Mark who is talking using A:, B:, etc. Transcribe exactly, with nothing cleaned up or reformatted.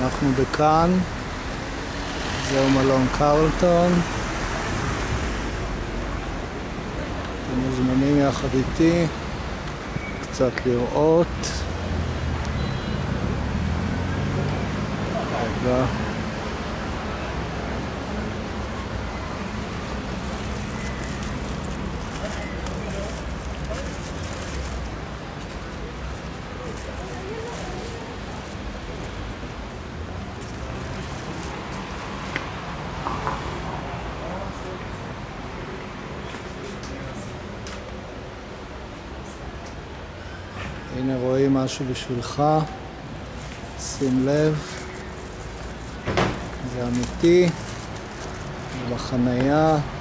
A: אנחנו בכאן, זהו מלון קרלטון. אתם מוזמנים יחד איתי קצת לראות. רגע. הנה רואים משהו בשבילך, שים לב, זה אמיתי, זה בחנייה.